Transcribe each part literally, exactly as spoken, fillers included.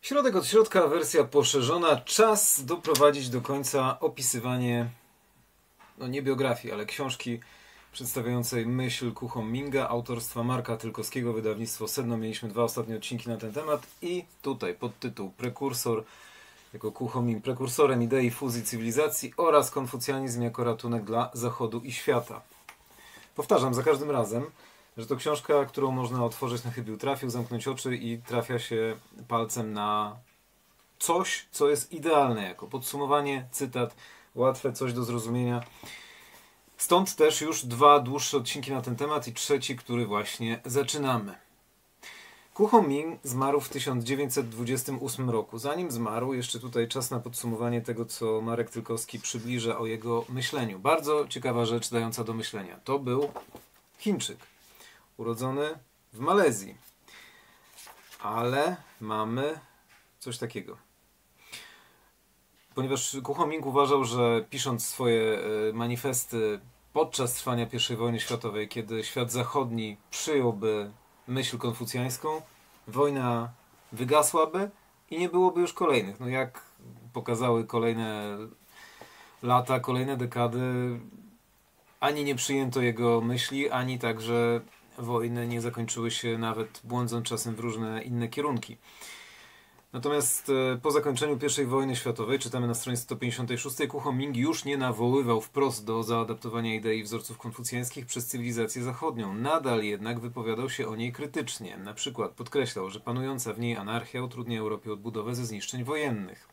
Środek od środka, wersja poszerzona. Czas doprowadzić do końca opisywanie, no nie biografii, ale książki przedstawiającej myśl Ku Hong-minga, autorstwa Marka Tylkowskiego, wydawnictwo Sedno. Mieliśmy dwa ostatnie odcinki na ten temat i tutaj podtytuł Prekursor, jako Ku Hong-ming prekursorem idei fuzji cywilizacji oraz konfucjanizm jako ratunek dla Zachodu i świata. Powtarzam za każdym razem, że to książka, którą można otworzyć na chybił trafił, zamknąć oczy i trafia się palcem na coś, co jest idealne jako podsumowanie, cytat, łatwe, coś do zrozumienia. Stąd też już dwa dłuższe odcinki na ten temat i trzeci, który właśnie zaczynamy. Ku Hong-ming zmarł w tysiąc dziewięćset dwudziestym ósmym roku. Zanim zmarł, jeszcze tutaj czas na podsumowanie tego, co Marek Tylkowski przybliża o jego myśleniu. Bardzo ciekawa rzecz dająca do myślenia. To był Chińczyk, urodzony w Malezji. Ale mamy coś takiego. Ponieważ Ku Hong-ming uważał, że pisząc swoje manifesty podczas trwania pierwszej wojny światowej, kiedy świat zachodni przyjąłby myśl konfucjańską, wojna wygasłaby i nie byłoby już kolejnych. No jak pokazały kolejne lata, kolejne dekady, ani nie przyjęto jego myśli, ani także wojny nie zakończyły się, nawet błądząc czasem w różne inne kierunki. Natomiast po zakończeniu pierwszej wojny światowej, czytamy na stronie sto pięćdziesiątej szóstej, Ku Hong-ming już nie nawoływał wprost do zaadaptowania idei wzorców konfucjańskich przez cywilizację zachodnią. Nadal jednak wypowiadał się o niej krytycznie. Na przykład podkreślał, że panująca w niej anarchia utrudnia Europie odbudowę ze zniszczeń wojennych.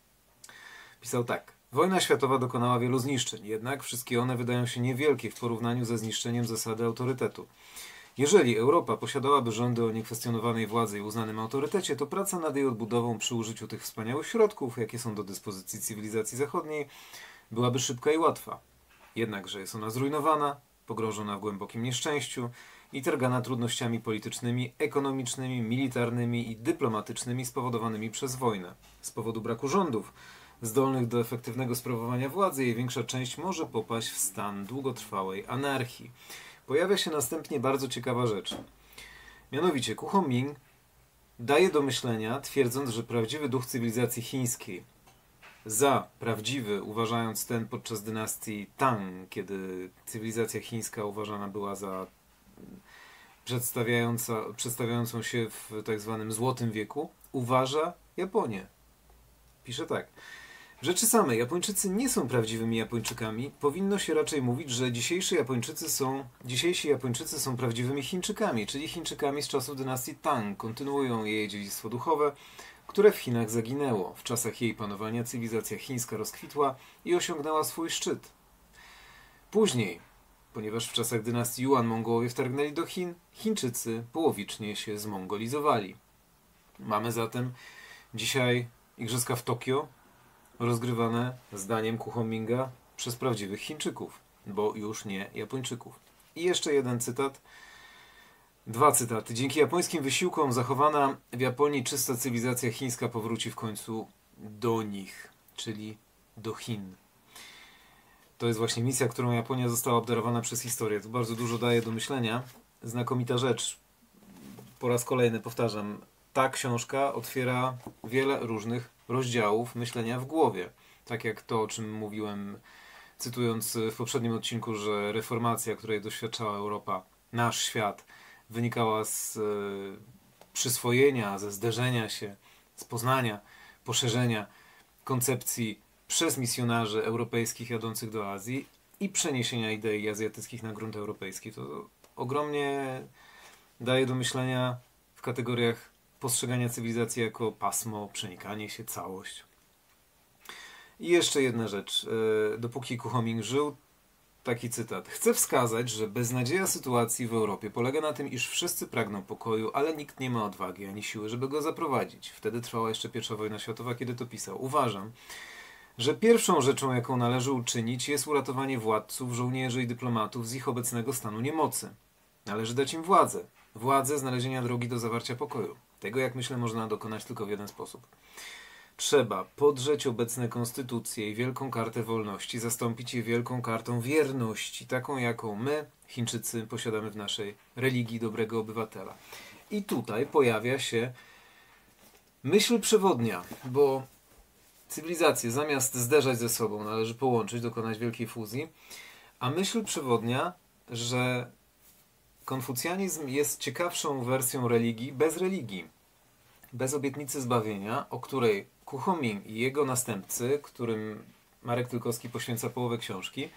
Pisał tak. Wojna światowa dokonała wielu zniszczeń, jednak wszystkie one wydają się niewielkie w porównaniu ze zniszczeniem zasady autorytetu. Jeżeli Europa posiadałaby rządy o niekwestionowanej władzy i uznanym autorytecie, to praca nad jej odbudową przy użyciu tych wspaniałych środków, jakie są do dyspozycji cywilizacji zachodniej, byłaby szybka i łatwa. Jednakże jest ona zrujnowana, pogrążona w głębokim nieszczęściu i targana trudnościami politycznymi, ekonomicznymi, militarnymi i dyplomatycznymi spowodowanymi przez wojnę. Z powodu braku rządów zdolnych do efektywnego sprawowania władzy, jej większa część może popaść w stan długotrwałej anarchii. Pojawia się następnie bardzo ciekawa rzecz. Mianowicie Ku Hong-ming daje do myślenia, twierdząc, że prawdziwy duch cywilizacji chińskiej, za prawdziwy uważając ten podczas dynastii Tang, kiedy cywilizacja chińska uważana była za przedstawiająca, przedstawiającą się w tak zwanym Złotym Wieku, uważa Japonię. Pisze tak. W rzeczy samej Japończycy nie są prawdziwymi Japończykami. Powinno się raczej mówić, że dzisiejsi Japończycy są, dzisiejsi Japończycy są prawdziwymi Chińczykami, czyli Chińczykami z czasów dynastii Tang. Kontynuują jej dziedzictwo duchowe, które w Chinach zaginęło. W czasach jej panowania cywilizacja chińska rozkwitła i osiągnęła swój szczyt. Później, ponieważ w czasach dynastii Yuan Mongołowie wtargnęli do Chin, Chińczycy połowicznie się zmongolizowali. Mamy zatem dzisiaj igrzyska w Tokio, rozgrywane, zdaniem Ku Hong-minga, przez prawdziwych Chińczyków, bo już nie Japończyków. I jeszcze jeden cytat, dwa cytaty. Dzięki japońskim wysiłkom zachowana w Japonii czysta cywilizacja chińska powróci w końcu do nich, czyli do Chin. To jest właśnie misja, którą Japonia została obdarowana przez historię. To bardzo dużo daje do myślenia. Znakomita rzecz. Po raz kolejny powtarzam, ta książka otwiera wiele różnych rozdziałów myślenia w głowie. Tak jak to, o czym mówiłem, cytując w poprzednim odcinku, że reformacja, której doświadczała Europa, nasz świat, wynikała z przyswojenia, ze zderzenia się, z poznania, poszerzenia koncepcji przez misjonarzy europejskich jadących do Azji i przeniesienia idei azjatyckich na grunt europejski. To ogromnie daje do myślenia w kategoriach postrzegania cywilizacji jako pasmo, przenikanie się, całość. I jeszcze jedna rzecz. Dopóki Ku Hong-ming żył, taki cytat. Chcę wskazać, że beznadzieja sytuacji w Europie polega na tym, iż wszyscy pragną pokoju, ale nikt nie ma odwagi ani siły, żeby go zaprowadzić. Wtedy trwała jeszcze pierwsza wojna światowa, kiedy to pisał. Uważam, że pierwszą rzeczą, jaką należy uczynić, jest uratowanie władców, żołnierzy i dyplomatów z ich obecnego stanu niemocy. Należy dać im władzę. Władzę znalezienia drogi do zawarcia pokoju. Tego, jak myślę, można dokonać tylko w jeden sposób. Trzeba podrzeć obecne konstytucje i Wielką Kartę Wolności, zastąpić je Wielką Kartą Wierności, taką jaką my, Chińczycy, posiadamy w naszej religii dobrego obywatela. I tutaj pojawia się Myśl przewodnia, bo cywilizacje zamiast zderzać ze sobą należy połączyć, dokonać wielkiej fuzji, a myśl przewodnia, że konfucjanizm jest ciekawszą wersją religii bez religii, bez obietnicy zbawienia, o której Kuchoming i jego następcy, którym Marek Tylkowski poświęca połowę książki,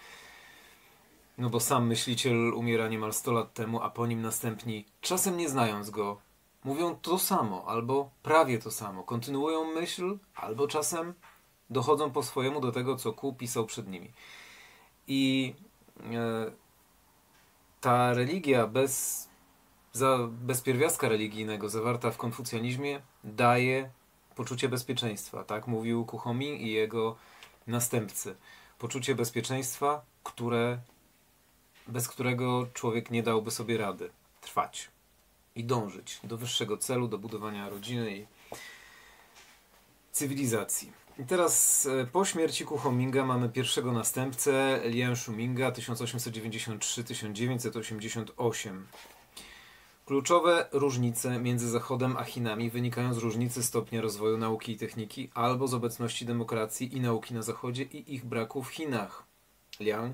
no bo sam myśliciel umiera niemal sto lat temu, a po nim następni, czasem nie znając go, mówią to samo, albo prawie to samo, kontynuują myśl, albo czasem dochodzą po swojemu do tego, co Ku pisał przed nimi. I e, ta religia bez, za, bez pierwiastka religijnego zawarta w konfucjanizmie daje poczucie bezpieczeństwa. Tak mówił Kuchoming i jego następcy. Poczucie bezpieczeństwa, które, bez którego człowiek nie dałby sobie rady trwać i dążyć do wyższego celu, do budowania rodziny i cywilizacji. I teraz po śmierci Kuchominga mamy pierwszego następcę, Liang Shuminga, tysiąc osiemset dziewięćdziesiąt trzy do tysiąc dziewięćset osiemdziesiąt osiem. Kluczowe różnice między Zachodem a Chinami wynikają z różnicy stopnia rozwoju nauki i techniki albo z obecności demokracji i nauki na Zachodzie i ich braku w Chinach. Liang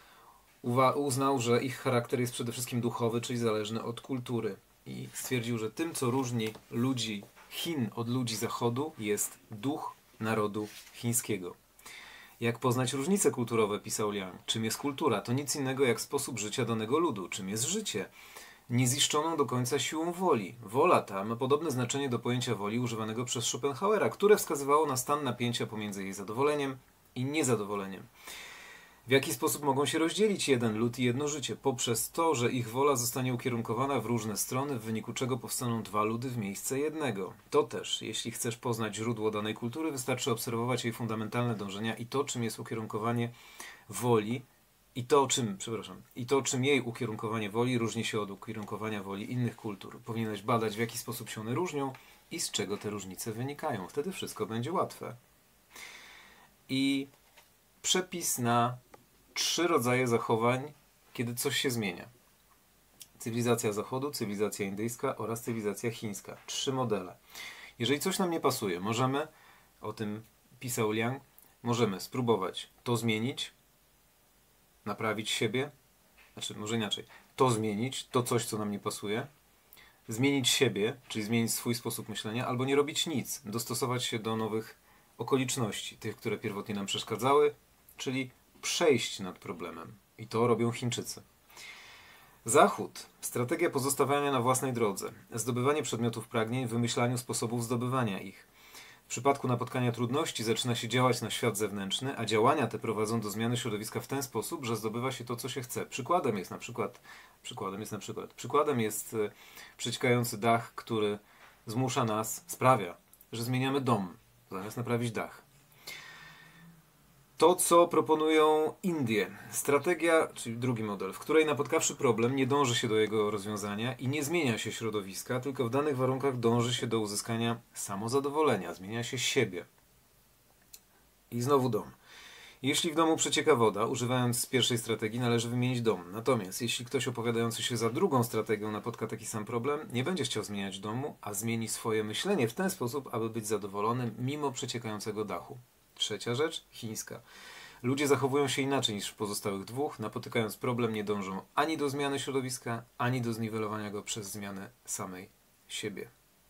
uznał, że ich charakter jest przede wszystkim duchowy, czyli zależny od kultury. I stwierdził, że tym, co różni ludzi Chin od ludzi Zachodu, jest duch narodu chińskiego. Jak poznać różnice kulturowe, pisał Liang. Czym jest kultura? To nic innego jak sposób życia danego ludu. Czym jest życie? Nieziszczoną do końca siłą woli. Wola ta ma podobne znaczenie do pojęcia woli używanego przez Schopenhauera, które wskazywało na stan napięcia pomiędzy jej zadowoleniem i niezadowoleniem. W jaki sposób mogą się rozdzielić jeden lud i jedno życie? Poprzez to, że ich wola zostanie ukierunkowana w różne strony, w wyniku czego powstaną dwa ludy w miejsce jednego. To też, jeśli chcesz poznać źródło danej kultury, wystarczy obserwować jej fundamentalne dążenia i to, czym jest ukierunkowanie woli, i to, czym, przepraszam, i to, czym jej ukierunkowanie woli różni się od ukierunkowania woli innych kultur. Powinieneś badać, w jaki sposób się one różnią i z czego te różnice wynikają. Wtedy wszystko będzie łatwe. I przepis na trzy rodzaje zachowań, kiedy coś się zmienia. Cywilizacja Zachodu, cywilizacja indyjska oraz cywilizacja chińska. Trzy modele. Jeżeli coś nam nie pasuje, możemy, o tym pisał Liang, możemy spróbować to zmienić, naprawić siebie, znaczy może inaczej, to zmienić, to coś, co nam nie pasuje, zmienić siebie, czyli zmienić swój sposób myślenia, albo nie robić nic, dostosować się do nowych okoliczności, tych, które pierwotnie nam przeszkadzały, czyli przejść nad problemem. I to robią Chińczycy. Zachód. Strategia pozostawania na własnej drodze. Zdobywanie przedmiotów pragnień, wymyślaniu sposobów zdobywania ich. W przypadku napotkania trudności zaczyna się działać na świat zewnętrzny, a działania te prowadzą do zmiany środowiska w ten sposób, że zdobywa się to, co się chce. Przykładem jest na przykład, przykładem jest na przykład, przykładem jest przeciekający dach, który zmusza nas, sprawia, że zmieniamy dom, zamiast naprawić dach. To, co proponują Indie. Strategia, czyli drugi model, w której napotkawszy problem nie dąży się do jego rozwiązania i nie zmienia się środowiska, tylko w danych warunkach dąży się do uzyskania samozadowolenia, zmienia się siebie. I znowu dom. Jeśli w domu przecieka woda, używając pierwszej strategii, należy wymienić dom. Natomiast jeśli ktoś opowiadający się za drugą strategią napotka taki sam problem, nie będzie chciał zmieniać domu, a zmieni swoje myślenie w ten sposób, aby być zadowolonym mimo przeciekającego dachu. Trzecia rzecz, chińska. Ludzie zachowują się inaczej niż w pozostałych dwóch, napotykając problem nie dążą ani do zmiany środowiska, ani do zniwelowania go przez zmianę samej siebie.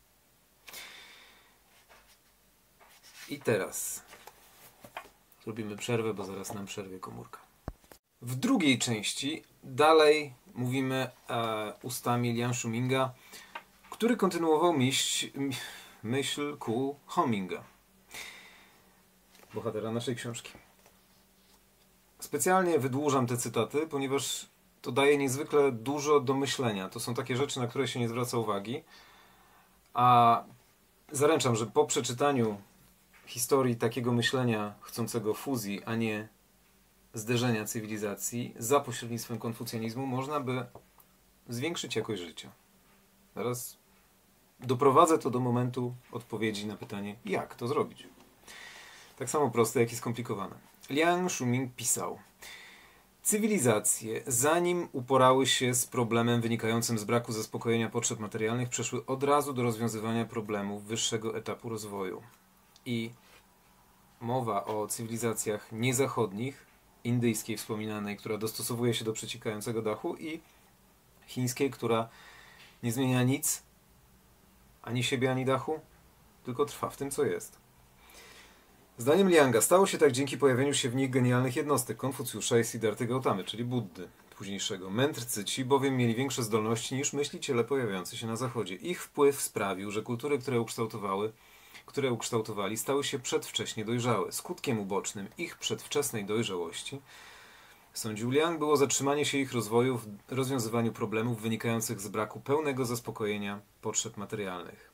I teraz zrobimy przerwę, bo zaraz nam przerwie komórka. W drugiej części dalej mówimy e, ustami Liang Shuminga, który kontynuował myśl, myśl Kuchominga, bohatera naszej książki. Specjalnie wydłużam te cytaty, ponieważ to daje niezwykle dużo do myślenia. To są takie rzeczy, na które się nie zwraca uwagi. A zaręczam, że po przeczytaniu historii takiego myślenia chcącego fuzji, a nie zderzenia cywilizacji za pośrednictwem konfucjanizmu, można by zwiększyć jakość życia. Zaraz doprowadzę to do momentu odpowiedzi na pytanie, jak to zrobić. Tak samo proste, jak i skomplikowane. Liang Shuming pisał: Cywilizacje, zanim uporały się z problemem wynikającym z braku zaspokojenia potrzeb materialnych, przeszły od razu do rozwiązywania problemów wyższego etapu rozwoju. I mowa o cywilizacjach niezachodnich, indyjskiej wspominanej, która dostosowuje się do przeciekającego dachu, i chińskiej, która nie zmienia nic, ani siebie, ani dachu, tylko trwa w tym, co jest. Zdaniem Lianga stało się tak dzięki pojawieniu się w nich genialnych jednostek Konfucjusza i Siddharty Gautamy, czyli Buddy późniejszego. Mędrcy ci bowiem mieli większe zdolności niż myśliciele pojawiający się na zachodzie. Ich wpływ sprawił, że kultury, które ukształtowały, które ukształtowali, stały się przedwcześnie dojrzałe. Skutkiem ubocznym ich przedwczesnej dojrzałości, sądził Liang, było zatrzymanie się ich rozwoju w rozwiązywaniu problemów wynikających z braku pełnego zaspokojenia potrzeb materialnych.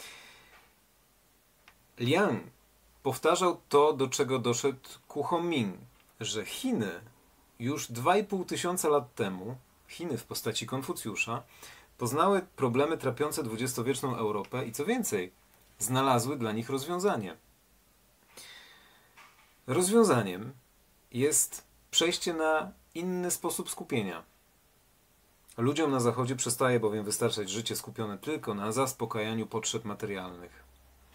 Liang powtarzał to, do czego doszedł Ku Hongming, że Chiny już dwa i pół tysiąca lat temu, Chiny w postaci Konfucjusza, poznały problemy trapiące dwudziestowieczną Europę i co więcej, znalazły dla nich rozwiązanie. Rozwiązaniem jest przejście na inny sposób skupienia. Ludziom na Zachodzie przestaje bowiem wystarczać życie skupione tylko na zaspokajaniu potrzeb materialnych.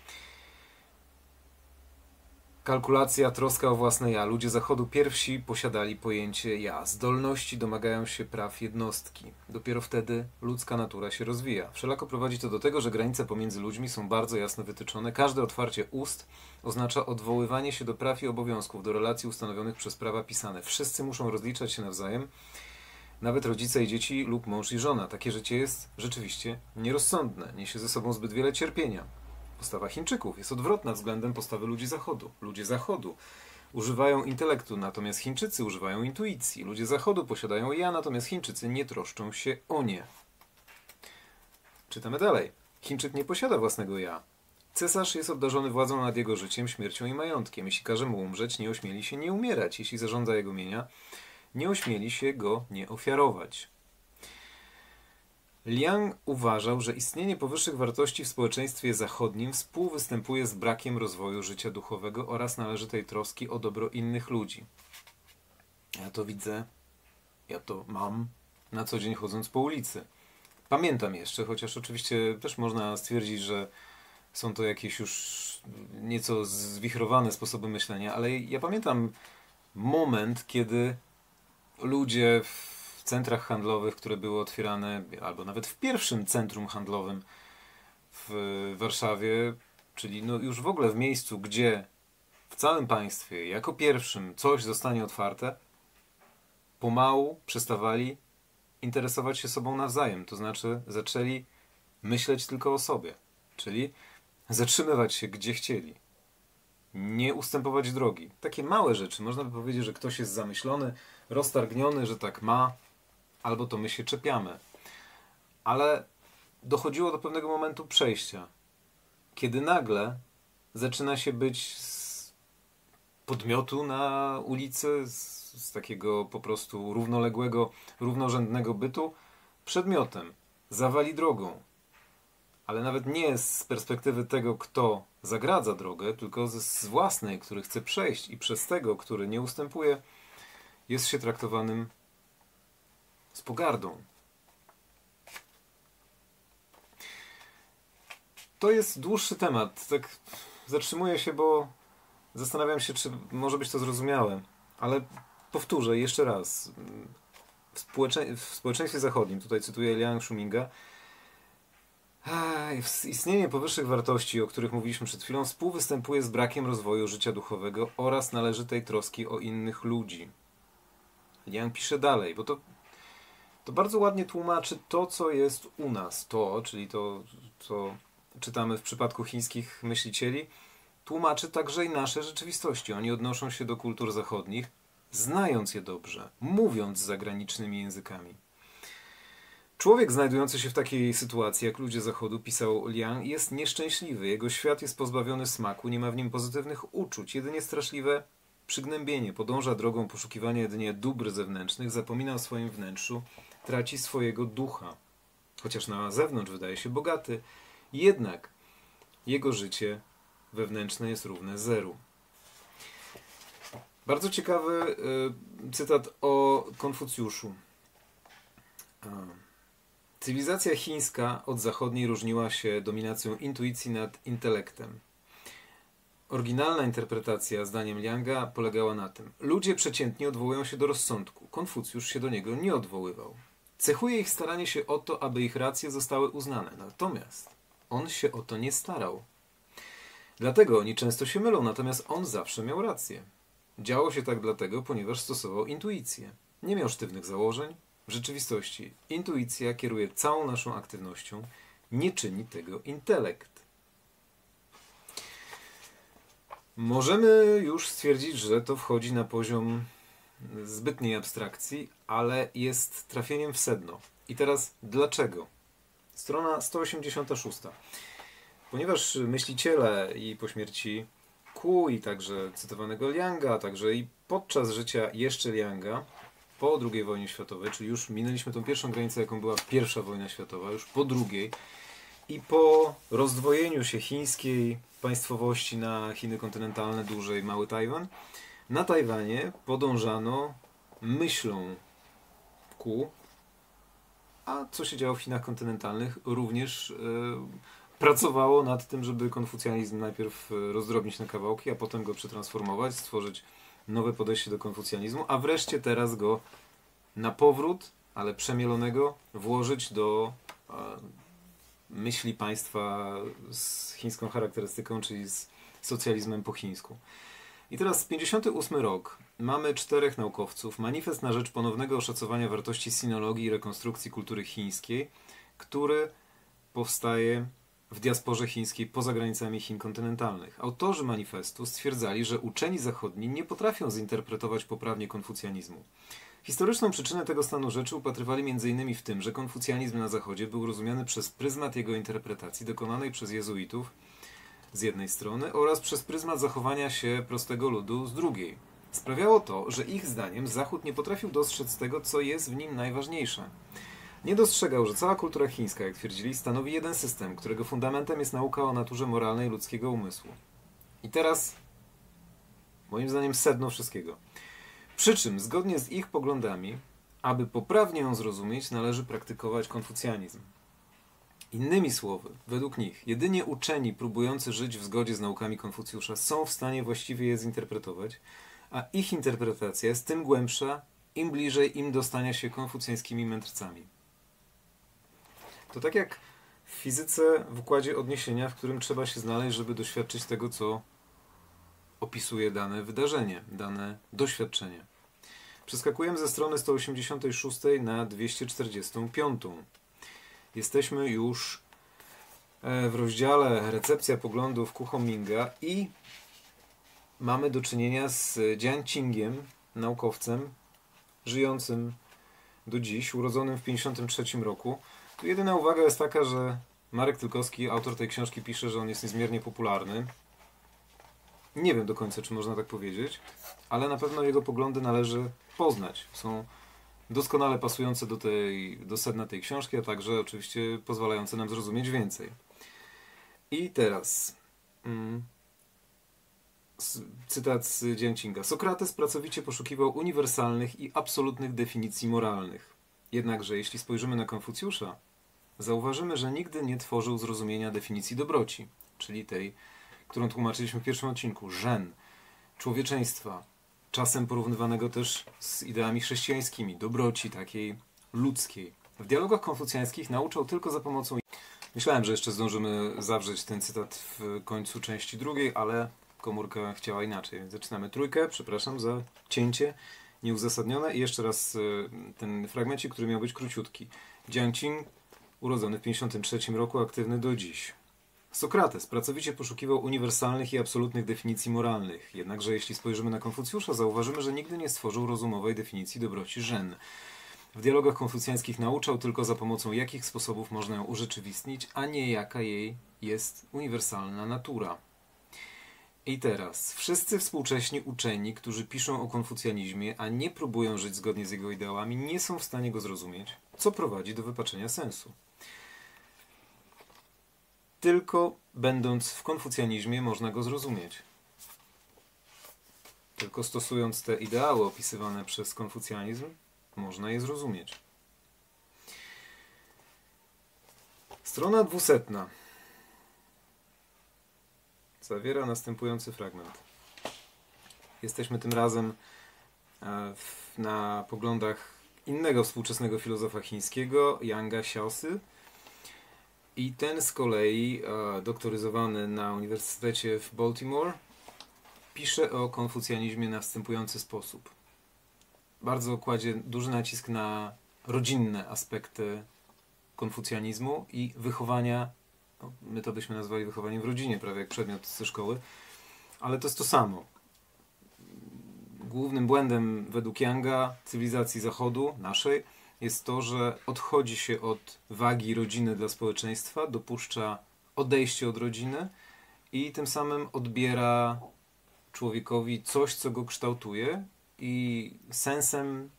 Kalkulacja, troska o własne ja. Ludzie Zachodu pierwsi posiadali pojęcie ja. Zdolności domagają się praw jednostki. Dopiero wtedy ludzka natura się rozwija. Wszelako prowadzi to do tego, że granice pomiędzy ludźmi są bardzo jasno wytyczone. Każde otwarcie ust oznacza odwoływanie się do praw i obowiązków, do relacji ustanowionych przez prawa pisane. Wszyscy muszą rozliczać się nawzajem, nawet rodzice i dzieci lub mąż i żona. Takie życie jest rzeczywiście nierozsądne. Niesie ze sobą zbyt wiele cierpienia. Postawa Chińczyków jest odwrotna względem postawy ludzi Zachodu. Ludzie Zachodu używają intelektu, natomiast Chińczycy używają intuicji. Ludzie Zachodu posiadają ja, natomiast Chińczycy nie troszczą się o nie. Czytamy dalej. Chińczyk nie posiada własnego ja. Cesarz jest obdarzony władzą nad jego życiem, śmiercią i majątkiem. Jeśli każe mu umrzeć, nie ośmieli się nie umierać. Jeśli zarządza jego mienia, nie ośmieli się go nie ofiarować. Liang uważał, że istnienie powyższych wartości w społeczeństwie zachodnim współwystępuje z brakiem rozwoju życia duchowego oraz należytej troski o dobro innych ludzi. Ja to widzę, ja to mam na co dzień chodząc po ulicy. Pamiętam jeszcze, chociaż oczywiście też można stwierdzić, że są to jakieś już nieco zwichrowane sposoby myślenia, ale ja pamiętam moment, kiedy ludzie w centrach handlowych, które były otwierane, albo nawet w pierwszym centrum handlowym w Warszawie, czyli no już w ogóle w miejscu, gdzie w całym państwie jako pierwszym coś zostanie otwarte, pomału przestawali interesować się sobą nawzajem. To znaczy zaczęli myśleć tylko o sobie, czyli zatrzymywać się gdzie chcieli. Nie ustępować drogi. Takie małe rzeczy. Można by powiedzieć, że ktoś jest zamyślony, roztargniony, że tak ma, albo to my się czepiamy. Ale dochodziło do pewnego momentu przejścia, kiedy nagle zaczyna się być z podmiotu na ulicy, z, z takiego po prostu równoległego, równorzędnego bytu, przedmiotem. Zawali drogą. Ale nawet nie z perspektywy tego, kto zagradza drogę, tylko z własnej, który chce przejść i przez tego, który nie ustępuje, jest się traktowanym z pogardą. To jest dłuższy temat. Tak zatrzymuję się, bo zastanawiam się, czy może być to zrozumiałe. Ale powtórzę jeszcze raz. W, społecze w społeczeństwie zachodnim, tutaj cytuję Liang Shuminga, istnienie powyższych wartości, o których mówiliśmy przed chwilą, współwystępuje z brakiem rozwoju życia duchowego oraz należytej troski o innych ludzi. Liang pisze dalej, bo to, to bardzo ładnie tłumaczy to, co jest u nas. To, czyli to, co czytamy w przypadku chińskich myślicieli, tłumaczy także i nasze rzeczywistości. Oni odnoszą się do kultur zachodnich, znając je dobrze, mówiąc zagranicznymi językami. Człowiek znajdujący się w takiej sytuacji, jak ludzie Zachodu, pisał Liang, jest nieszczęśliwy. Jego świat jest pozbawiony smaku, nie ma w nim pozytywnych uczuć. Jedynie straszliwe przygnębienie. Podąża drogą poszukiwania jedynie dóbr zewnętrznych, zapomina o swoim wnętrzu, traci swojego ducha. Chociaż na zewnątrz wydaje się bogaty, jednak jego życie wewnętrzne jest równe zeru. Bardzo ciekawy y, cytat o Konfucjuszu. Cywilizacja chińska od zachodniej różniła się dominacją intuicji nad intelektem. Oryginalna interpretacja, zdaniem Lianga, polegała na tym: ludzie przeciętnie odwołują się do rozsądku. Konfucjusz się do niego nie odwoływał. Cechuje ich staranie się o to, aby ich racje zostały uznane. Natomiast on się o to nie starał. Dlatego oni często się mylą, natomiast on zawsze miał rację. Działo się tak dlatego, ponieważ stosował intuicję. Nie miał sztywnych założeń. W rzeczywistości intuicja kieruje całą naszą aktywnością. Nie czyni tego intelekt. Możemy już stwierdzić, że to wchodzi na poziom zbytniej abstrakcji, ale jest trafieniem w sedno. I teraz dlaczego? Strona sto osiemdziesiąta szósta. Ponieważ myśliciele i po śmierci Ku, i także cytowanego Lianga, a także i podczas życia jeszcze Lianga, po drugiej wojnie światowej, czyli już minęliśmy tą pierwszą granicę, jaką była pierwsza wojna światowa, już po drugiej, i po rozdwojeniu się chińskiej państwowości na Chiny kontynentalne, duże i mały Tajwan, na Tajwanie podążano myślą Ku, a co się działo w Chinach kontynentalnych, również yy, pracowało nad tym, żeby konfucjanizm najpierw rozdrobnić na kawałki, a potem go przetransformować, stworzyć nowe podejście do konfucjanizmu, a wreszcie teraz go na powrót, ale przemielonego, włożyć do e, myśli państwa z chińską charakterystyką, czyli z socjalizmem po chińsku. I teraz pięćdziesiąty ósmy rok. Mamy czterech naukowców. Manifest na rzecz ponownego oszacowania wartości sinologii i rekonstrukcji kultury chińskiej, który powstaje w diasporze chińskiej poza granicami Chin kontynentalnych. Autorzy manifestu stwierdzali, że uczeni zachodni nie potrafią zinterpretować poprawnie konfucjanizmu. Historyczną przyczynę tego stanu rzeczy upatrywali między innymi w tym, że konfucjanizm na Zachodzie był rozumiany przez pryzmat jego interpretacji dokonanej przez jezuitów z jednej strony oraz przez pryzmat zachowania się prostego ludu z drugiej. Sprawiało to, że ich zdaniem Zachód nie potrafił dostrzec tego, co jest w nim najważniejsze. Nie dostrzegał, że cała kultura chińska, jak twierdzili, stanowi jeden system, którego fundamentem jest nauka o naturze moralnej ludzkiego umysłu. I teraz, moim zdaniem, sedno wszystkiego. Przy czym, zgodnie z ich poglądami, aby poprawnie ją zrozumieć, należy praktykować konfucjanizm. Innymi słowy, według nich, jedynie uczeni próbujący żyć w zgodzie z naukami Konfucjusza są w stanie właściwie je zinterpretować, a ich interpretacja jest tym głębsza, im bliżej im dostania się konfucjańskimi mędrcami. To tak jak w fizyce w układzie odniesienia, w którym trzeba się znaleźć, żeby doświadczyć tego, co opisuje dane wydarzenie, dane doświadczenie. Przeskakujemy ze strony sto osiemdziesiątej szóstej na dwieście czterdziestą piątą. Jesteśmy już w rozdziale Recepcja poglądów Ku Hominga i mamy do czynienia z Jiang Qingiem, naukowcem żyjącym do dziś, urodzonym w pięćdziesiątym trzecim roku. Tu jedyna uwaga jest taka, że Marek Tylkowski, autor tej książki, pisze, że on jest niezmiernie popularny. Nie wiem do końca, czy można tak powiedzieć, ale na pewno jego poglądy należy poznać. Są doskonale pasujące do, tej, do sedna tej książki, a także oczywiście pozwalające nam zrozumieć więcej. I teraz mm, cytat z Jiang Qinga. Sokrates pracowicie poszukiwał uniwersalnych i absolutnych definicji moralnych. Jednakże jeśli spojrzymy na Konfucjusza, zauważymy, że nigdy nie tworzył zrozumienia definicji dobroci, czyli tej, którą tłumaczyliśmy w pierwszym odcinku, żen, człowieczeństwa, czasem porównywanego też z ideami chrześcijańskimi, dobroci takiej ludzkiej. W dialogach konfucjańskich nauczał tylko za pomocą... Myślałem, że jeszcze zdążymy zawrzeć ten cytat w końcu części drugiej, ale komórka chciała inaczej. Zaczynamy trójkę, przepraszam za cięcie nieuzasadnione. I jeszcze raz ten fragmencik, który miał być króciutki. Jiang Qing, urodzony w pięćdziesiątym trzecim roku, aktywny do dziś. Sokrates pracowicie poszukiwał uniwersalnych i absolutnych definicji moralnych. Jednakże jeśli spojrzymy na Konfucjusza, zauważymy, że nigdy nie stworzył rozumowej definicji dobroci żen. W dialogach konfucjańskich nauczał tylko za pomocą jakich sposobów można ją urzeczywistnić, a nie jaka jej jest uniwersalna natura. I teraz, wszyscy współcześni uczeni, którzy piszą o konfucjanizmie, a nie próbują żyć zgodnie z jego ideałami, nie są w stanie go zrozumieć, co prowadzi do wypaczenia sensu. Tylko będąc w konfucjanizmie można go zrozumieć. Tylko stosując te ideały opisywane przez konfucjanizm, można je zrozumieć. Strona dwusetna zawiera następujący fragment. Jesteśmy tym razem na poglądach innego współczesnego filozofa chińskiego, Yanga Xiaosy. I ten z kolei, doktoryzowany na Uniwersytecie w Baltimore, pisze o konfucjanizmie w następujący sposób. Bardzo kładzie duży nacisk na rodzinne aspekty konfucjanizmu i wychowania, no, my to byśmy nazwali wychowaniem w rodzinie, prawie jak przedmiot ze szkoły, ale to jest to samo. Głównym błędem według Yanga cywilizacji Zachodu, naszej, jest to, że odchodzi się od wagi rodziny dla społeczeństwa, dopuszcza odejście od rodziny i tym samym odbiera człowiekowi coś, co go kształtuje i sensem,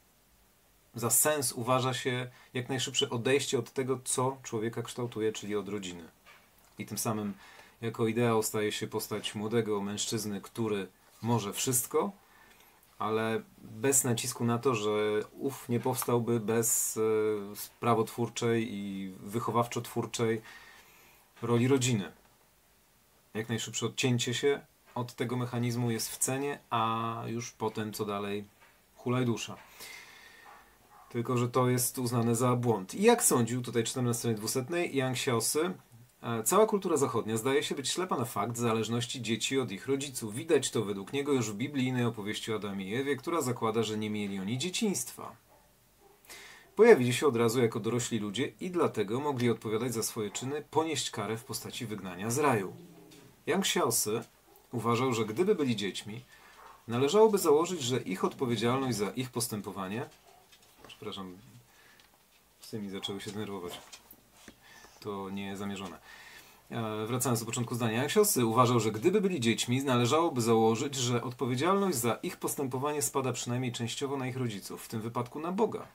za sens uważa się jak najszybsze odejście od tego, co człowieka kształtuje, czyli od rodziny. I tym samym jako ideał staje się postać młodego mężczyzny, który może wszystko, ale bez nacisku na to, że ów nie powstałby bez prawotwórczej i wychowawczo-twórczej roli rodziny. Jak najszybsze odcięcie się od tego mechanizmu jest w cenie, a już potem co dalej hulaj dusza. Tylko że to jest uznane za błąd. I jak sądził, tutaj czytam na stronie dwusetnej, Yang Xiaosy, cała kultura zachodnia zdaje się być ślepa na fakt zależności dzieci od ich rodziców. Widać to według niego już w biblijnej opowieści o Adamie i Ewie, która zakłada, że nie mieli oni dzieciństwa. Pojawili się od razu jako dorośli ludzie i dlatego mogli odpowiadać za swoje czyny, ponieść karę w postaci wygnania z raju. Yang Xiaosy uważał, że gdyby byli dziećmi, należałoby założyć, że ich odpowiedzialność za ich postępowanie... Przepraszam, psy mi zaczęły się denerwować. To niezamierzone. E, wracając do początku zdania. Yang Xiaosy uważał, że gdyby byli dziećmi, należałoby założyć, że odpowiedzialność za ich postępowanie spada przynajmniej częściowo na ich rodziców, w tym wypadku na Boga.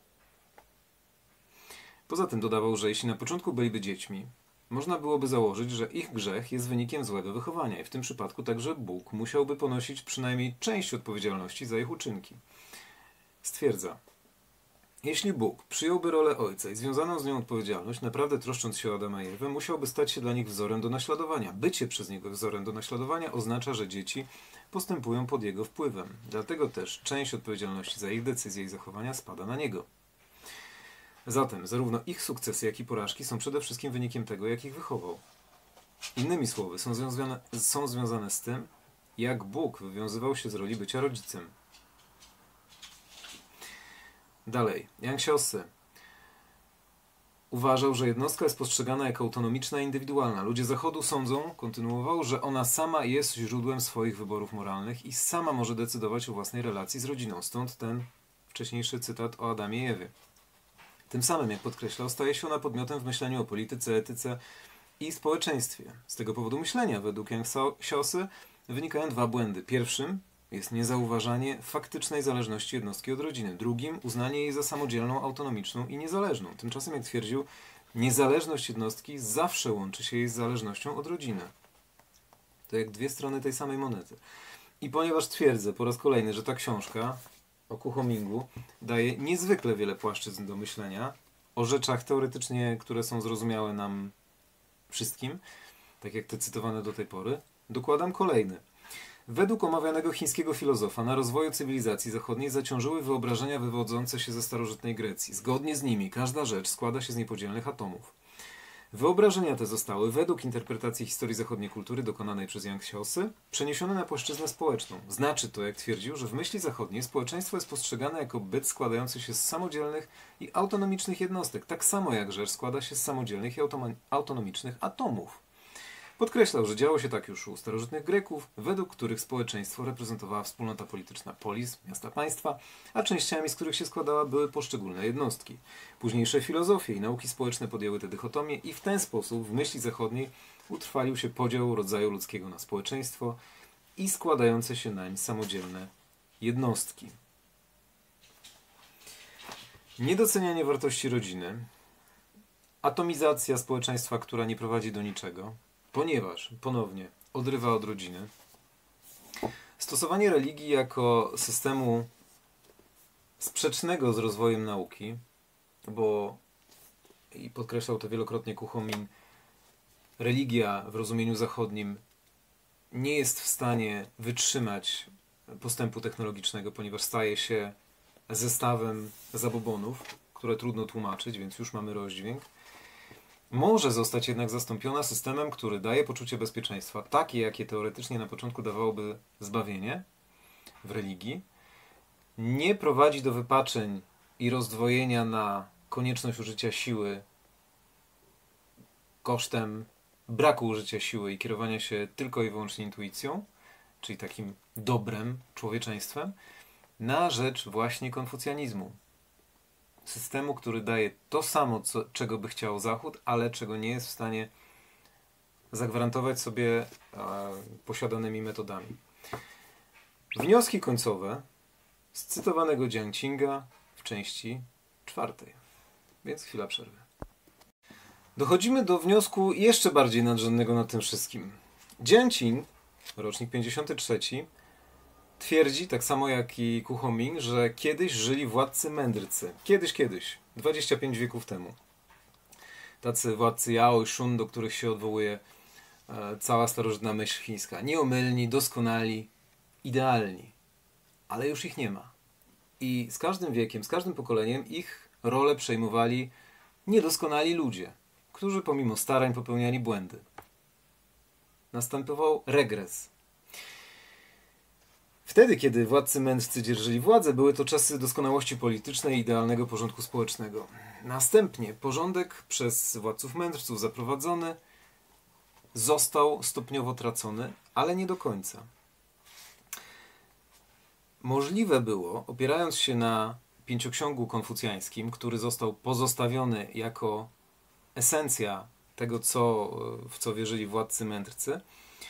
Poza tym dodawał, że jeśli na początku byliby dziećmi, można byłoby założyć, że ich grzech jest wynikiem złego wychowania i w tym przypadku także Bóg musiałby ponosić przynajmniej część odpowiedzialności za ich uczynki. Stwierdza: jeśli Bóg przyjąłby rolę ojca i związaną z nią odpowiedzialność, naprawdę troszcząc się o Adama i Ewę, musiałby stać się dla nich wzorem do naśladowania. Bycie przez niego wzorem do naśladowania oznacza, że dzieci postępują pod jego wpływem. Dlatego też część odpowiedzialności za ich decyzje i zachowania spada na niego. Zatem zarówno ich sukcesy, jak i porażki są przede wszystkim wynikiem tego, jak ich wychował. Innymi słowy, są związane, są związane z tym, jak Bóg wywiązywał się z roli bycia rodzicem. Dalej, Yang Xiaosy uważał, że jednostka jest postrzegana jako autonomiczna i indywidualna. Ludzie Zachodu sądzą, kontynuował, że ona sama jest źródłem swoich wyborów moralnych i sama może decydować o własnej relacji z rodziną. Stąd ten wcześniejszy cytat o Adamie i Ewie. Tym samym, jak podkreślał, staje się ona podmiotem w myśleniu o polityce, etyce i społeczeństwie. Z tego powodu myślenia, według Yang Xiaosy, wynikają dwa błędy. Pierwszym jest niezauważanie faktycznej zależności jednostki od rodziny. Drugim uznanie jej za samodzielną, autonomiczną i niezależną. Tymczasem, jak twierdził, niezależność jednostki zawsze łączy się jej z zależnością od rodziny. To jak dwie strony tej samej monety. I ponieważ twierdzę po raz kolejny, że ta książka o Kuchomingu daje niezwykle wiele płaszczyzn do myślenia o rzeczach teoretycznie, które są zrozumiałe nam wszystkim, tak jak te cytowane do tej pory, dokładam kolejny. Według omawianego chińskiego filozofa na rozwoju cywilizacji zachodniej zaciążyły wyobrażenia wywodzące się ze starożytnej Grecji. Zgodnie z nimi każda rzecz składa się z niepodzielnych atomów. Wyobrażenia te zostały, według interpretacji historii zachodniej kultury dokonanej przez Yang Xiaosy, przeniesione na płaszczyznę społeczną. Znaczy to, jak twierdził, że w myśli zachodniej społeczeństwo jest postrzegane jako byt składający się z samodzielnych i autonomicznych jednostek, tak samo jak rzecz składa się z samodzielnych i autonomicznych atomów. Podkreślał, że działo się tak już u starożytnych Greków, według których społeczeństwo reprezentowała wspólnota polityczna polis, miasta państwa, a częściami, z których się składała, były poszczególne jednostki. Późniejsze filozofie i nauki społeczne podjęły tę dychotomię i w ten sposób w myśli zachodniej utrwalił się podział rodzaju ludzkiego na społeczeństwo i składające się nań samodzielne jednostki. Niedocenianie wartości rodziny, atomizacja społeczeństwa, która nie prowadzi do niczego, ponieważ, ponownie, odrywa od rodziny, Stosowanie religii jako systemu sprzecznego z rozwojem nauki, bo, i podkreślał to wielokrotnie Kuchomin, religia w rozumieniu zachodnim nie jest w stanie wytrzymać postępu technologicznego, ponieważ staje się zestawem zabobonów, które trudno tłumaczyć, więc już mamy rozdźwięk. Może zostać jednak zastąpiona systemem, który daje poczucie bezpieczeństwa, takie jakie teoretycznie na początku dawałoby zbawienie w religii, nie prowadzi do wypaczeń i rozdwojenia na konieczność użycia siły kosztem braku użycia siły i kierowania się tylko i wyłącznie intuicją, czyli takim dobrem, człowieczeństwem, na rzecz właśnie konfucjanizmu. Systemu, który daje to samo, co, czego by chciał Zachód, ale czego nie jest w stanie zagwarantować sobie e, posiadanymi metodami. Wnioski końcowe z cytowanego Jiangqinga w części czwartej. Więc chwila przerwy. Dochodzimy do wniosku jeszcze bardziej nadrzędnego nad tym wszystkim. Jiangqing, rocznik pięćdziesiąty trzeci, twierdzi, tak samo jak i Kuchoming, że kiedyś żyli władcy mędrcy. Kiedyś, kiedyś. dwadzieścia pięć wieków temu. Tacy władcy Yao i Shun, do których się odwołuje e, cała starożytna myśl chińska. Nieomylni, doskonali, idealni. Ale już ich nie ma. I z każdym wiekiem, z każdym pokoleniem ich rolę przejmowali niedoskonali ludzie, którzy pomimo starań popełniali błędy. Następował regres. Wtedy, kiedy władcy mędrcy dzierżyli władzę, były to czasy doskonałości politycznej i idealnego porządku społecznego. Następnie porządek przez władców mędrców zaprowadzony został stopniowo tracony, ale nie do końca. Możliwe było, opierając się na pięcioksiągu konfucjańskim, który został pozostawiony jako esencja tego, co, w co wierzyli władcy mędrcy,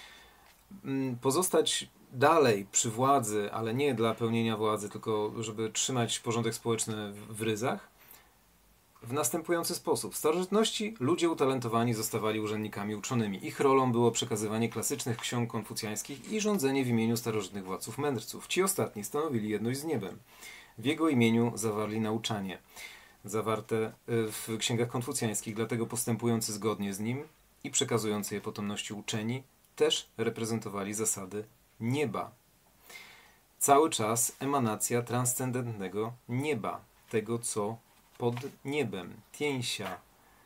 pozostać dalej przy władzy, ale nie dla pełnienia władzy, tylko żeby trzymać porządek społeczny w ryzach, w następujący sposób. W starożytności ludzie utalentowani zostawali urzędnikami uczonymi. Ich rolą było przekazywanie klasycznych ksiąg konfucjańskich i rządzenie w imieniu starożytnych władców mędrców. Ci ostatni stanowili jedność z niebem. W jego imieniu zawarli nauczanie zawarte w księgach konfucjańskich, dlatego postępujący zgodnie z nim i przekazujący je potomności uczeni też reprezentowali zasady nieba. Cały czas emanacja transcendentnego nieba, tego co pod niebem, tięsia.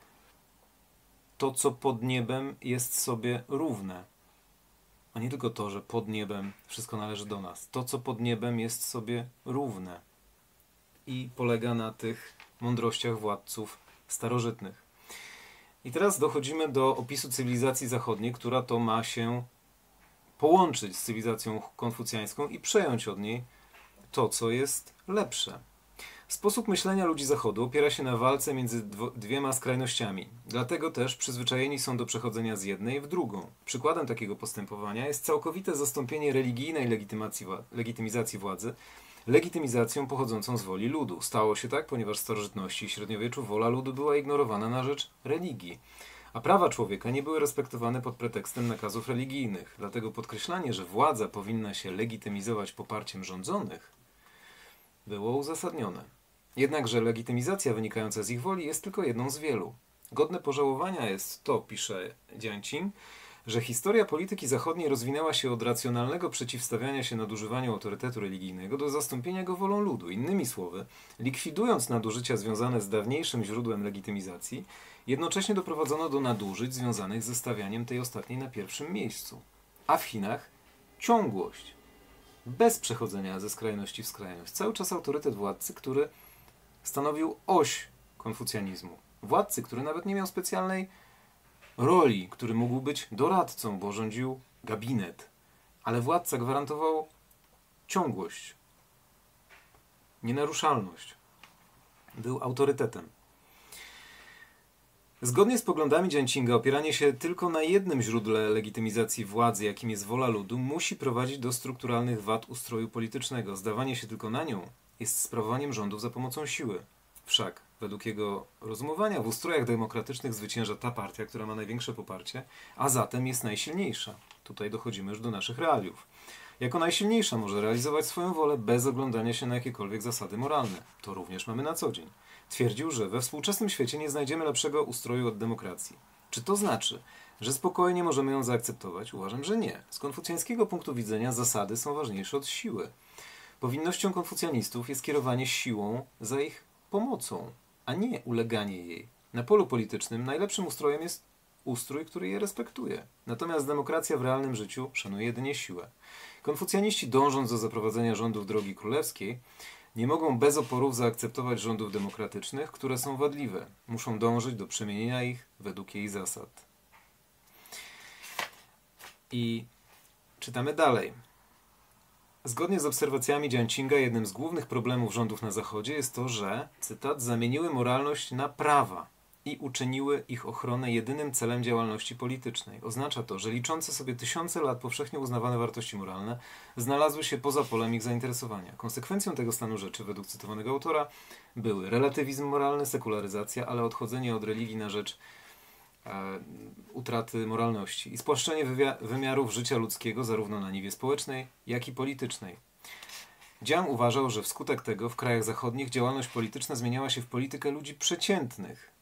To, co pod niebem jest sobie równe. A nie tylko to, że pod niebem wszystko należy do nas. To, co pod niebem jest sobie równe. I polega na tych mądrościach władców starożytnych. I teraz dochodzimy do opisu cywilizacji zachodniej, która to ma się połączyć z cywilizacją konfucjańską i przejąć od niej to, co jest lepsze. Sposób myślenia ludzi Zachodu opiera się na walce między dwiema skrajnościami. Dlatego też przyzwyczajeni są do przechodzenia z jednej w drugą. Przykładem takiego postępowania jest całkowite zastąpienie religijnej legitymacji, legitymizacji władzy legitymizacją pochodzącą z woli ludu. Stało się tak, ponieważ w starożytności i średniowieczu wola ludu była ignorowana na rzecz religii, a prawa człowieka nie były respektowane pod pretekstem nakazów religijnych. Dlatego podkreślanie, że władza powinna się legitymizować poparciem rządzonych, było uzasadnione. Jednakże legitymizacja wynikająca z ich woli jest tylko jedną z wielu. Godne pożałowania jest to, pisze Jiangqing, że historia polityki zachodniej rozwinęła się od racjonalnego przeciwstawiania się nadużywaniu autorytetu religijnego do zastąpienia go wolą ludu. Innymi słowy, likwidując nadużycia związane z dawniejszym źródłem legitymizacji, jednocześnie doprowadzono do nadużyć związanych ze stawianiem tej ostatniej na pierwszym miejscu. A w Chinach ciągłość. Bez przechodzenia ze skrajności w skrajność. Cały czas autorytet władcy, który stanowił oś konfucjanizmu. Władcy, który nawet nie miał specjalnej roli, który mógł być doradcą, bo rządził gabinet. Ale władca gwarantował ciągłość, nienaruszalność. Był autorytetem. Zgodnie z poglądami Jiangqinga opieranie się tylko na jednym źródle legitymizacji władzy, jakim jest wola ludu, musi prowadzić do strukturalnych wad ustroju politycznego. Zdawanie się tylko na nią jest sprawowaniem rządów za pomocą siły. Wszak Według jego rozumowania w ustrojach demokratycznych zwycięża ta partia, która ma największe poparcie, a zatem jest najsilniejsza. Tutaj dochodzimy już do naszych realiów. Jako najsilniejsza może realizować swoją wolę bez oglądania się na jakiekolwiek zasady moralne. To również mamy na co dzień. Twierdził, że we współczesnym świecie nie znajdziemy lepszego ustroju od demokracji. Czy to znaczy, że spokojnie możemy ją zaakceptować? Uważam, że nie. Z konfucjańskiego punktu widzenia zasady są ważniejsze od siły. Powinnością konfucjanistów jest kierowanie siłą za ich pomocą, a nie uleganie jej. Na polu politycznym najlepszym ustrojem jest ustrój, który je respektuje. Natomiast demokracja w realnym życiu szanuje jedynie siłę. Konfucjaniści, dążąc do zaprowadzenia rządów drogi królewskiej, nie mogą bez oporów zaakceptować rządów demokratycznych, które są wadliwe. Muszą dążyć do przemienienia ich według jej zasad. I czytamy dalej. Zgodnie z obserwacjami Jianqinga, jednym z głównych problemów rządów na Zachodzie jest to, że, cytat, zamieniły moralność na prawa i uczyniły ich ochronę jedynym celem działalności politycznej. Oznacza to, że liczące sobie tysiące lat powszechnie uznawane wartości moralne znalazły się poza polem ich zainteresowania. Konsekwencją tego stanu rzeczy, według cytowanego autora, były relatywizm moralny, sekularyzacja, ale odchodzenie od religii na rzecz e, utraty moralności i spłaszczenie wymiarów życia ludzkiego zarówno na niwie społecznej, jak i politycznej. Jiang uważał, że wskutek tego w krajach zachodnich działalność polityczna zmieniała się w politykę ludzi przeciętnych.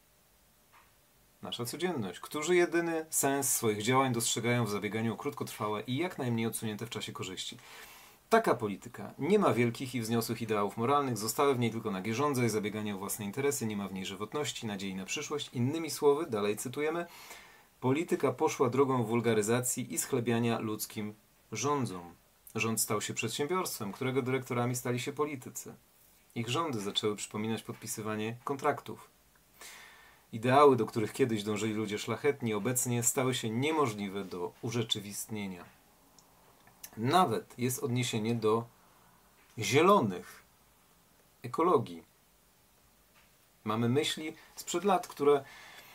Nasza codzienność, którzy jedyny sens swoich działań dostrzegają w zabieganiu o krótkotrwałe i jak najmniej odsunięte w czasie korzyści. Taka polityka nie ma wielkich i wzniosłych ideałów moralnych, zostały w niej tylko nagie żądze i zabieganie o własne interesy, nie ma w niej żywotności, nadziei na przyszłość. Innymi słowy, dalej cytujemy, polityka poszła drogą wulgaryzacji i schlebiania ludzkim rządzom. Rząd stał się przedsiębiorstwem, którego dyrektorami stali się politycy. Ich rządy zaczęły przypominać podpisywanie kontraktów. Ideały, do których kiedyś dążyli ludzie szlachetni, obecnie stały się niemożliwe do urzeczywistnienia. Nawet jest odniesienie do zielonych, ekologii. Mamy myśli sprzed lat, które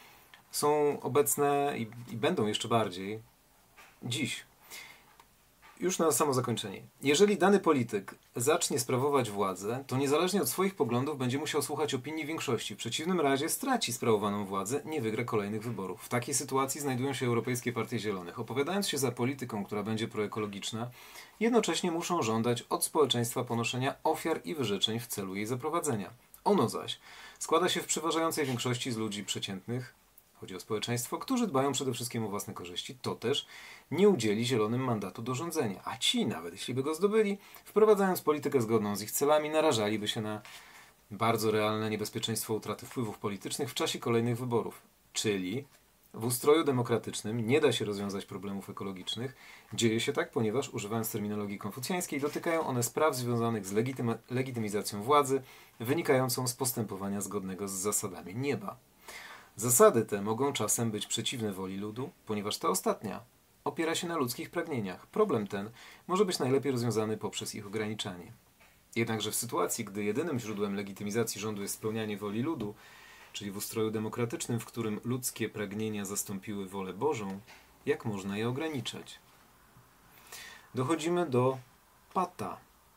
są obecne i, i będą jeszcze bardziej dziś. Już na samo zakończenie. Jeżeli dany polityk zacznie sprawować władzę, to niezależnie od swoich poglądów będzie musiał słuchać opinii większości. W przeciwnym razie straci sprawowaną władzę, nie wygra kolejnych wyborów. W takiej sytuacji znajdują się europejskie partie zielonych. Opowiadając się za polityką, która będzie proekologiczna, jednocześnie muszą żądać od społeczeństwa ponoszenia ofiar i wyrzeczeń w celu jej zaprowadzenia. Ono zaś składa się w przeważającej większości z ludzi przeciętnych, chodzi o społeczeństwo, którzy dbają przede wszystkim o własne korzyści, to też nie udzieli zielonym mandatu do rządzenia. A ci, nawet jeśli by go zdobyli, wprowadzając politykę zgodną z ich celami, narażaliby się na bardzo realne niebezpieczeństwo utraty wpływów politycznych w czasie kolejnych wyborów. Czyli w ustroju demokratycznym nie da się rozwiązać problemów ekologicznych. Dzieje się tak, ponieważ, używając terminologii konfucjańskiej, dotykają one spraw związanych z legityma- legitymizacją władzy, wynikającą z postępowania zgodnego z zasadami nieba. Zasady te mogą czasem być przeciwne woli ludu, ponieważ ta ostatnia opiera się na ludzkich pragnieniach. Problem ten może być najlepiej rozwiązany poprzez ich ograniczanie. Jednakże w sytuacji, gdy jedynym źródłem legitymizacji rządu jest spełnianie woli ludu, czyli w ustroju demokratycznym, w którym ludzkie pragnienia zastąpiły wolę Bożą, jak można je ograniczać? Dochodzimy do Pata.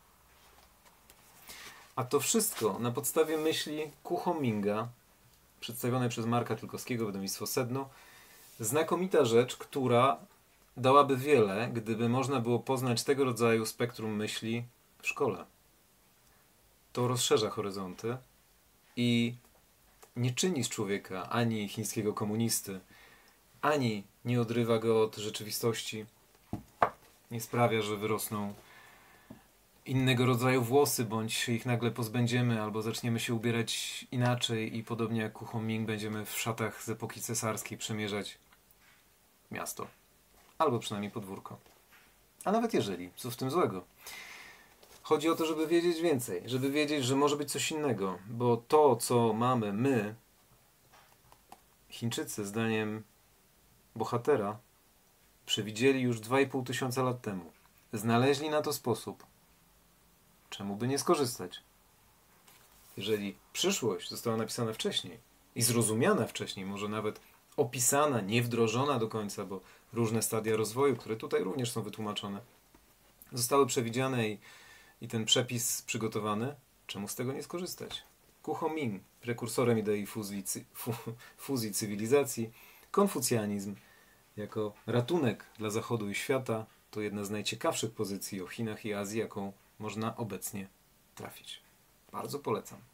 A to wszystko na podstawie myśli Kuchominga, przedstawionej przez Marka Tylkowskiego, wydawnictwo Sedno. Znakomita rzecz, która dałaby wiele, gdyby można było poznać tego rodzaju spektrum myśli w szkole. To rozszerza horyzonty i nie czyni z człowieka ani chińskiego komunisty, ani nie odrywa go od rzeczywistości. Nie sprawia, że wyrosną innego rodzaju włosy, bądź się ich nagle pozbędziemy, albo zaczniemy się ubierać inaczej i podobnie jak Ku Hongming będziemy w szatach z epoki cesarskiej przemierzać miasto. Albo przynajmniej podwórko. A nawet jeżeli, co w tym złego? Chodzi o to, żeby wiedzieć więcej, żeby wiedzieć, że może być coś innego, bo to, co mamy my, Chińczycy, zdaniem bohatera, przewidzieli już dwa i pół tysiąca lat temu. Znaleźli na to sposób. Czemu by nie skorzystać? Jeżeli przyszłość została napisana wcześniej i zrozumiana wcześniej, może nawet opisana, nie wdrożona do końca, bo różne stadia rozwoju, które tutaj również są wytłumaczone, zostały przewidziane i, i ten przepis przygotowany, czemu z tego nie skorzystać? Ku Hongming, prekursorem idei fuzji, cy, fu, fuzji cywilizacji, konfucjanizm jako ratunek dla Zachodu i świata to jedna z najciekawszych pozycji o Chinach i Azji, jaką można obecnie trafić. Bardzo polecam.